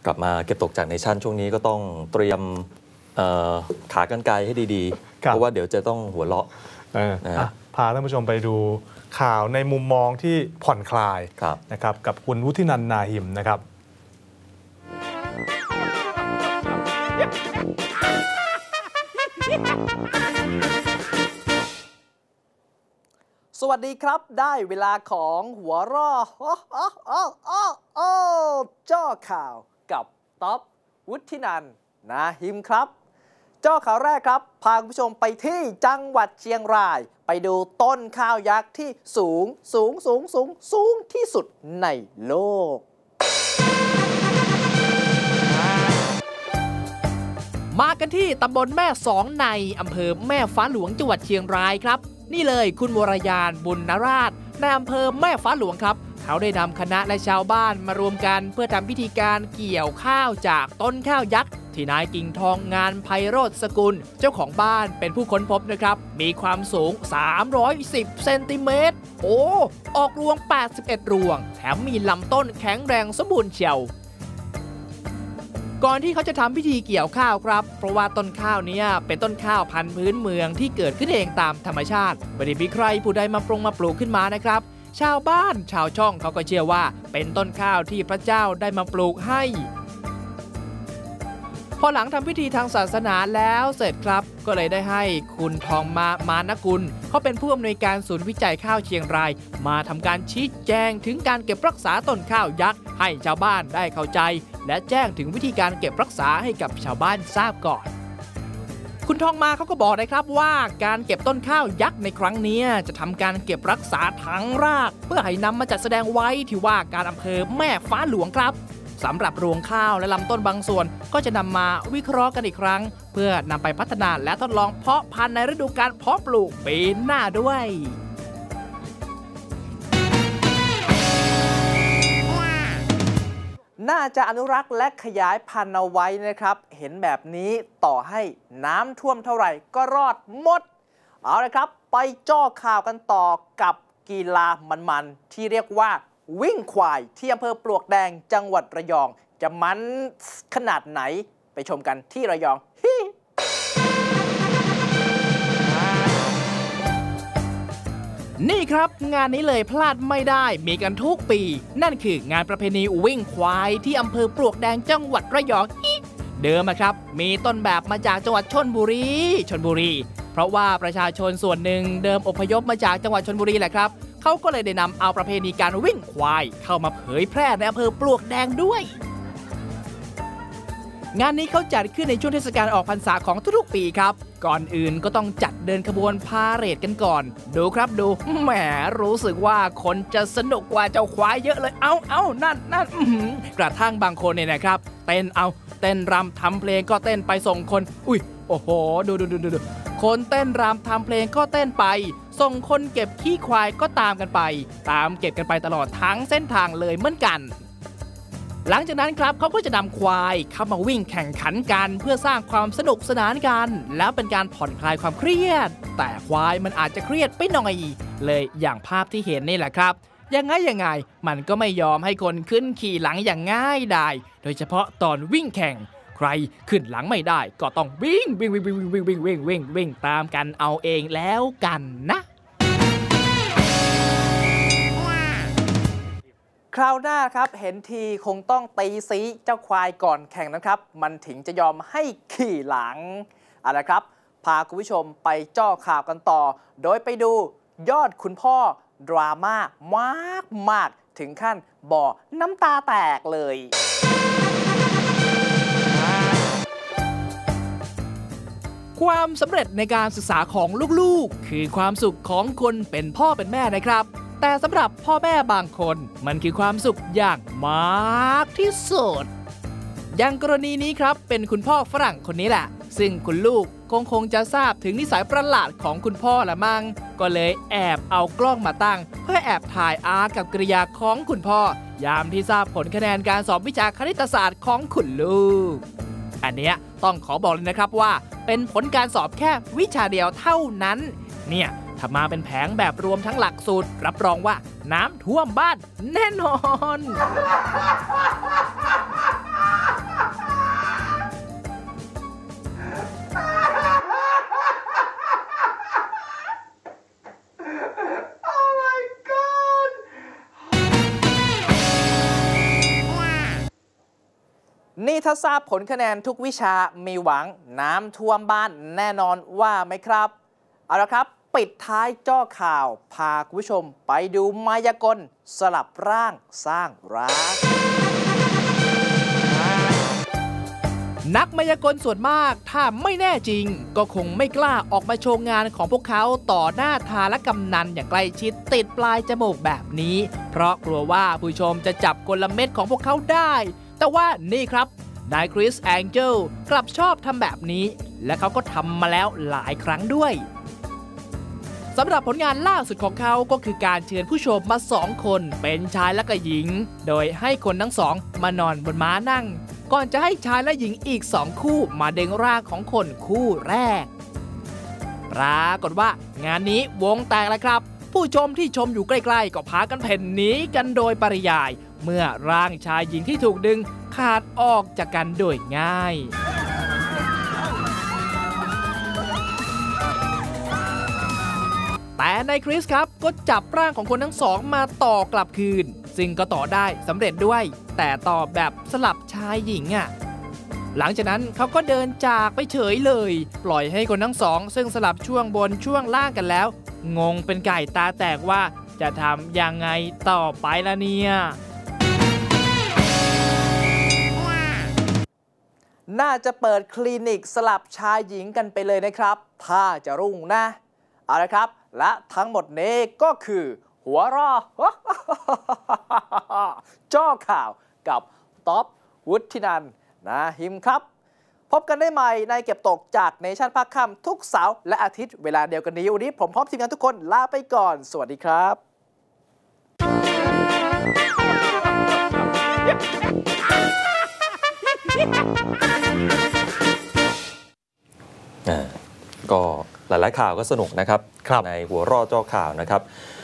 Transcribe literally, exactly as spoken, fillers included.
กลับมาเก็บตกจากเนชั่นช่วงนี้ก็ต้องเตรียมขากรรไกรให้ดีๆเพราะว่าเดี๋ยวจะต้องหัวเราะนะพาท่านผู้ชมไปดูข่าวในมุมมองที่ผ่อนคลายนะครับกับคุณวุฒินันท์ นาหิมนะครับสวัสดีครับได้เวลาของหัวร่อจ้อข่าวกับต๊อบวุฒินันท์ นาหิมครับจ้อข่าวแรกครับพาคุณผู้ชมไปที่จังหวัดเชียงรายไปดูต้นข้าวยักษ์ที่สูงสูงสูงสูงสูงที่สุดในโลกมากันที่ตำบลแม่สองในอำเภอแม่ฟ้าหลวงจังหวัดเชียงรายครับนี่เลยคุณวรยานบุญนราชในอำเภอแม่ฟ้าหลวงครับเขาได้นำคณะและชาวบ้านมารวมกันเพื่อทำพิธีการเกี่ยวข้าวจากต้นข้าวยักษ์ที่นายกิ่งทองงานไพโรจน์สกุลเจ้าของบ้านเป็นผู้ค้นพบนะครับมีความสูงสามร้อยสิบเซนติเมตรโอ้ออกรวงแปดสิบเอ็ดรวงแถมมีลำต้นแข็งแรงสมบูรณ์เชียวก่อนที่เขาจะทำพิธีเกี่ยวข้าวครับเพราะว่าต้นข้าวนี้เป็นต้นข้าวพันธุ์พื้นเมืองที่เกิดขึ้นเองตามธรรมชาติไม่ได้มีใครผู้ใดมาปรุงมาปลูกขึ้นมานะครับชาวบ้านชาวช่องเขาก็เชื่อว่าเป็นต้นข้าวที่พระเจ้าได้มาปลูกให้พอหลังทำพิธีทางศาสนาแล้วเสร็จครับก็เลยได้ให้คุณทองมามานกุลเขาเป็นผู้อำนวยการศูนย์วิจัยข้าวเชียงรายมาทำการชี้แจงถึงการเก็บรักษาต้นข้าวยักษ์ให้ชาวบ้านได้เข้าใจและแจ้งถึงวิธีการเก็บรักษาให้กับชาวบ้านทราบก่อนคุณทองมาเขาก็บอกนะครับว่าการเก็บต้นข้าวยักษ์ในครั้งนี้จะทำการเก็บรักษาทั้งรากเพื่อให้นำมาจัดแสดงไว้ที่ว่าการอำเภอแม่ฟ้าหลวงครับสำหรับรวงข้าวและลำต้นบางส่วนก็จะนำมาวิเคราะห์กันอีกครั้งเพื่อนำไปพัฒนาและทดลองเพาะพันธุ์ในฤดูกาลเพาะปลูกปีหน้าด้วยน่าจะอนุรักษ์และขยายพันธุ์เอาไว้นะครับเห็นแบบนี้ต่อให้น้ำท่วมเท่าไหร่ก็รอดหมดเอาละครับไปจ้อข่าวกันต่อกับกีฬามันๆที่เรียกว่าวิ่งควายที่อำเภอปลวกแดงจังหวัดระยองจะมันขนาดไหนไปชมกันที่ระยองนี่ครับงานนี้เลยพลาดไม่ได้มีกันทุกปีนั่นคืองานประเพณีวิ่งควายที่อำเภอปลวกแดงจังหวัดระยองเดิมนะครับมีต้นแบบมาจากจังหวัดชลบุรีชลบุรีเพราะว่าประชาชนส่วนหนึ่งเดิมอพยพมาจากจังหวัดชลบุรีแหละครับเขาก็เลยได้นำเอาประเพณีการวิ่งควายเข้ามาเผยแพร่ในอำเภอปลวกแดงด้วยงานนี้เขาจัดขึ้นในช่วงเทศกาลออกพรรษาของทุกๆปีครับก่อนอื่นก็ต้องจัดเดินขบวนพาเหรดกันก่อนดูครับดูแหมรู้สึกว่าคนจะสนุกกว่าเจ้าควายเยอะเลยเอาเอานั่นนั่นกระทั่งบางคนเนี่ยนะครับเต้นเอาเต้นรำทำเพลงก็เต้นไปส่งคนอุ้ยโอ้โหดูดูดูดูคนเต้นรำทำเพลงก็เต้นไปส่งคนเก็บขี้ควายก็ตามกันไปตามเก็บกันไปตลอดทั้งเส้นทางเลยเหมือนกันหลังจากนั้นครับเขาก็จะนำควายเข้ามาวิ่งแข่งขันกันเพื่อสร้างความสนุกสนานกันแล้วเป็นการผ่อนคลายความเครียดแต่ควายมันอาจจะเครียดไปหน่อยเลยอย่างภาพที่เห็นนี่แหละครับยังไงยังไงมันก็ไม่ยอมให้คนขึ้นขี่หลังอย่างง่ายดายโดยเฉพาะตอนวิ่งแข่งใครขึ้นหลังไม่ได้ก็ต้องวิ่งวิ่งวิ่งวิ่งวิ่งวิ่งวิ่งวิ่งวิ่งตามกันเอาเองแล้วกันนะคราวหน้าครับเห็นทีคงต้องตีซีเจ้าควายก่อนแข่งนะครับมันถึงจะยอมให้ขี่หลังเอาละครับพาคุณผู้ชมไปจ้อข่าวกันต่อโดยไปดูยอดคุณพ่อดราม่ามากมากถึงขั้นบ่อน้ำตาแตกเลยความสำเร็จในการศึกษาของลูกๆคือความสุขของคนเป็นพ่อเป็นแม่นะครับแต่สำหรับพ่อแม่บางคนมันคือความสุขอย่างมากที่สุดอย่างกรณีนี้ครับเป็นคุณพ่อฝรั่งคนนี้แหละซึ่งคุณลูกคงคงจะทราบถึงนิสัยประหลาดของคุณพ่อละมั่งก็เลยแอบเอากล้องมาตั้งเพื่อแอบถ่ายอากับกริยาของคุณพ่อยามที่ทราบผลคะแนนการสอบวิชาคณิตศาสตร์ของคุณลูกอันเนี้ยต้องขอบอกเลยนะครับว่าเป็นผลการสอบแค่วิชาเดียวเท่านั้นเนี่ยถ้ามาเป็นแผงแบบรวมทั้งหลักสูตรรับรองว่าน้ำท่วมบ้านแน่นอนนี่ถ้าทราบผลคะแนนทุกวิชามีหวังน้ำท่วมบ้านแน่นอนว่าไหมครับเอาละครับปิดท้ายจ้อข่าวพาคุณผู้ชมไปดูมายากลสลับร่างสร้างรักนักมายากลส่วนมากถ้าไม่แน่จริงก็คงไม่กล้าออกมาโชว์งานของพวกเขาต่อหน้าทาและกำนันอย่างใกล้ชิดติดปลายจมูกแบบนี้เพราะกลัวว่าผู้ชมจะจับกลเม็ดของพวกเขาได้แต่ว่านี่ครับนายคริสแองเจลกลับชอบทำแบบนี้และเขาก็ทำมาแล้วหลายครั้งด้วยสำหรับผลงานล่าสุดของเขาก็คือการเชิญผู้ชมมาสองคนเป็นชายและก็หญิงโดยให้คนทั้งสองมานอนบนม้านั่งก่อนจะให้ชายและหญิงอีกสองคู่มาดึงร่างของคนคู่แรกปรากฏว่างานนี้วงแตกแล้วครับผู้ชมที่ชมอยู่ใกล้ๆก็พากันเพ่นหนีกันโดยปริยายเมื่อร่างชายหญิงที่ถูกดึงขาดออกจากกันโดยง่ายแต่นายคริสครับก็จับร่างของคนทั้งสองมาต่อกลับคืนซึ่งก็ต่อได้สำเร็จด้วยแต่ต่อแบบสลับชายหญิงอ่ะหลังจากนั้นเขาก็เดินจากไปเฉยเลยปล่อยให้คนทั้งสองซึ่งสลับช่วงบนช่วงล่างกันแล้วงงเป็นไก่ตาแตกว่าจะทำยังไงต่อไปล่ะเนี่ยน่าจะเปิดคลินิกสลับชายหญิงกันไปเลยนะครับถ้าจะรุ่งนะเอาละครับและทั้งหมดนี้ก็คือหัวรอ จ้อข่าวกับท็อปวุฒินันท์นาหิมครับพบกันได้ใหม่ในเก็บตกจากเนชั่นภาคค่ำทุกเสาร์และอาทิตย์เวลาเดียวกันนี้วันนี้ผมพร้อมทีมงานทุกคนลาไปก่อนสวัสดีครับก็หลายๆข่าวก็สนุกนะครับในหัวรอจ้อข่าวนะครับ